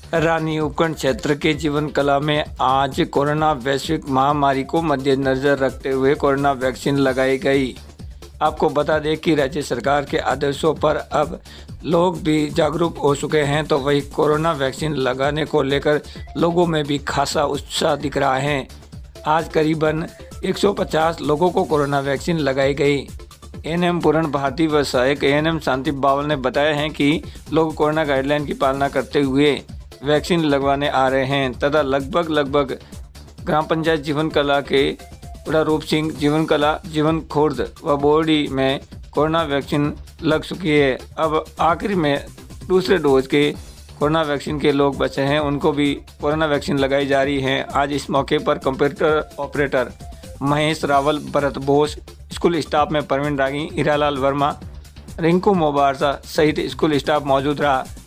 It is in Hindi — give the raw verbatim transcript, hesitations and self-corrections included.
रानी उपखंड क्षेत्र के जीवन कला में आज कोरोना वैश्विक महामारी को मद्देनजर रखते हुए कोरोना वैक्सीन लगाई गई। आपको बता दें कि राज्य सरकार के आदेशों पर अब लोग भी जागरूक हो चुके हैं, तो वही कोरोना वैक्सीन लगाने को लेकर लोगों में भी खासा उत्साह दिख रहा है। आज करीबन एक सौ पचास लोगों को कोरोना वैक्सीन लगाई गई। एएनएम पूर्ण भारती व सहायक एएनएम शांति बावल ने बताया है कि लोग कोरोना गाइडलाइन की पालना करते हुए वैक्सीन लगवाने आ रहे हैं तथा लगभग लगभग ग्राम पंचायत जीवन कला के बड़ा रूप सिंह, जीवन कला, जीवन खुर्द व बोर्डी में कोरोना वैक्सीन लग चुकी है। अब आखिर में दूसरे डोज के कोरोना वैक्सीन के लोग बचे हैं, उनको भी कोरोना वैक्सीन लगाई जा रही है। आज इस मौके पर computer operator Mahesh Rawal, Bharat Bose, school staff में परवीन रागी, हीरालाल वर्मा, रिंकू मोबारसा सहित स्कूल स्टाफ मौजूद रहा।